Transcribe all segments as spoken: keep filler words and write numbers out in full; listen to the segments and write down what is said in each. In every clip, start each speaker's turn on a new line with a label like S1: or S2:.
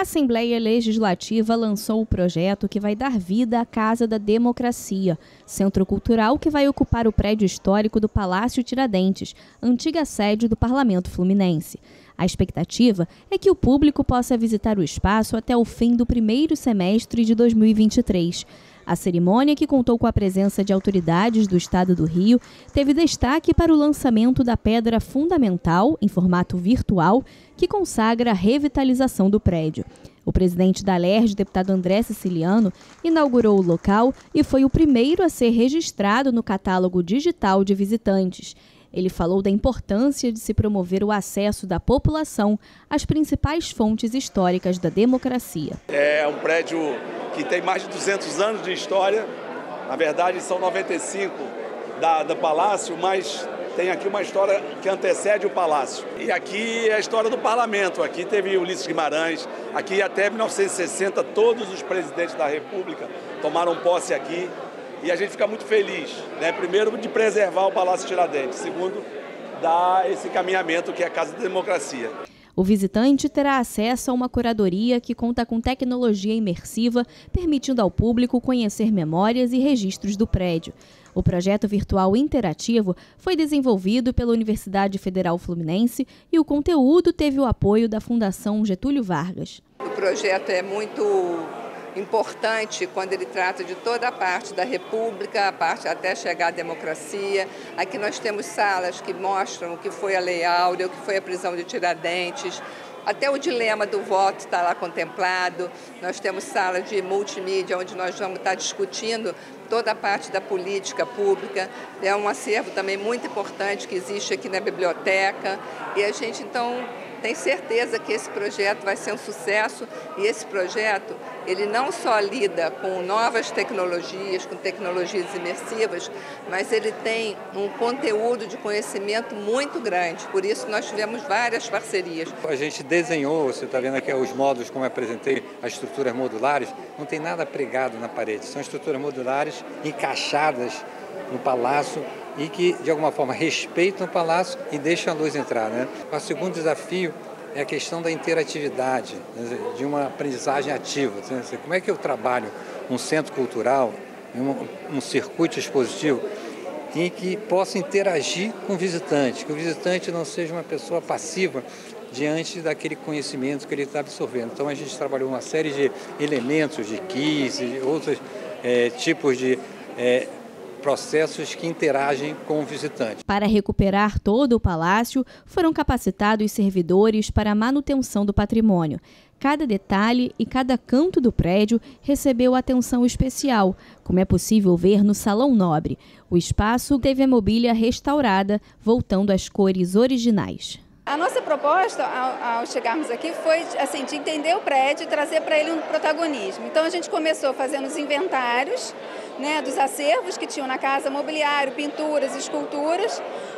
S1: Assembleia Legislativa lançou o projeto que vai dar vida à Casa da Democracia, centro cultural que vai ocupar o prédio histórico do Palácio Tiradentes, antiga sede do Parlamento Fluminense. A expectativa é que o público possa visitar o espaço até o fim do primeiro semestre de dois mil e vinte e três. A cerimônia, que contou com a presença de autoridades do Estado do Rio, teve destaque para o lançamento da pedra fundamental, em formato virtual, que consagra a revitalização do prédio. O presidente da Alerj, deputado André Siciliano, inaugurou o local e foi o primeiro a ser registrado no catálogo digital de visitantes. Ele falou da importância de se promover o acesso da população às principais fontes históricas da democracia.
S2: É um prédio que tem mais de duzentos anos de história. Na verdade, são noventa e cinco da, do Palácio, mas tem aqui uma história que antecede o Palácio. E aqui é a história do Parlamento. Aqui teve Ulisses Guimarães. Aqui até mil novecentos e sessenta, todos os presidentes da República tomaram posse aqui. E a gente fica muito feliz, né? Primeiro, de preservar o Palácio Tiradentes. Segundo, dar esse caminhamento que é a Casa da Democracia.
S1: O visitante terá acesso a uma curadoria que conta com tecnologia imersiva, permitindo ao público conhecer memórias e registros do prédio. O projeto virtual interativo foi desenvolvido pela Universidade Federal Fluminense e o conteúdo teve o apoio da Fundação Getúlio Vargas.
S3: O projeto é muito importante quando ele trata de toda a parte da República, a parte até chegar à democracia. Aqui nós temos salas que mostram o que foi a Lei Áurea, o que foi a prisão de Tiradentes, até o dilema do voto está lá contemplado. Nós temos sala de multimídia, onde nós vamos estar discutindo toda a parte da política pública. É um acervo também muito importante que existe aqui na biblioteca. E a gente, então, tem certeza que esse projeto vai ser um sucesso. E esse projeto, ele não só lida com novas tecnologias, com tecnologias imersivas, mas ele tem um conteúdo de conhecimento muito grande. Por isso, nós tivemos várias parcerias.
S4: A gente desenhou, você está vendo aqui os módulos, como eu apresentei, as estruturas modulares, não tem nada pregado na parede. São estruturas modulares encaixadas no palácio e que, de alguma forma, respeitam o palácio e deixam a luz entrar, né? O segundo desafio é a questão da interatividade, de uma aprendizagem ativa. Como é que eu trabalho um centro cultural, um, um circuito expositivo, em que possa interagir com o visitante, que o visitante não seja uma pessoa passiva diante daquele conhecimento que ele está absorvendo. Então a gente trabalhou uma série de elementos, de keys, de outros é, tipos de é, processos que interagem com o visitante.
S1: Para recuperar todo o palácio, foram capacitados servidores para a manutenção do patrimônio. Cada detalhe e cada canto do prédio recebeu atenção especial, como é possível ver no Salão Nobre. O espaço teve a mobília restaurada, voltando às cores originais.
S5: A nossa proposta, ao, ao chegarmos aqui, foi assim, de entender o prédio e trazer para ele um protagonismo. Então, a gente começou fazendo os inventários, né, dos acervos que tinham na casa, mobiliário, pinturas, esculturas,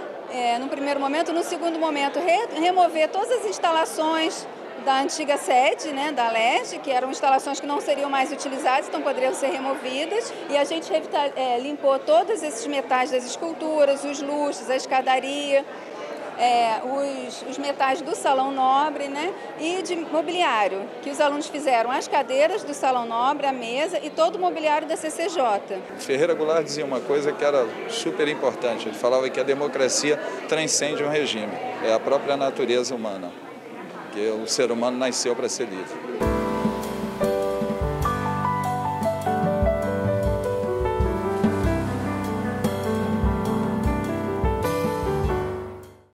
S5: é, no primeiro momento. No segundo momento, re, remover todas as instalações da antiga sede, né, da Alerj, que eram instalações que não seriam mais utilizadas, então poderiam ser removidas. E a gente é, limpou todos esses metais das esculturas, os lustres, a escadaria, É, os, os metais do Salão Nobre, né, e de mobiliário, que os alunos fizeram as cadeiras do Salão Nobre, a mesa e todo o mobiliário da C C J.
S6: Ferreira Goulart dizia uma coisa que era super importante. Ele falava que a democracia transcende um regime. É a própria natureza humana, que o ser humano nasceu para ser livre.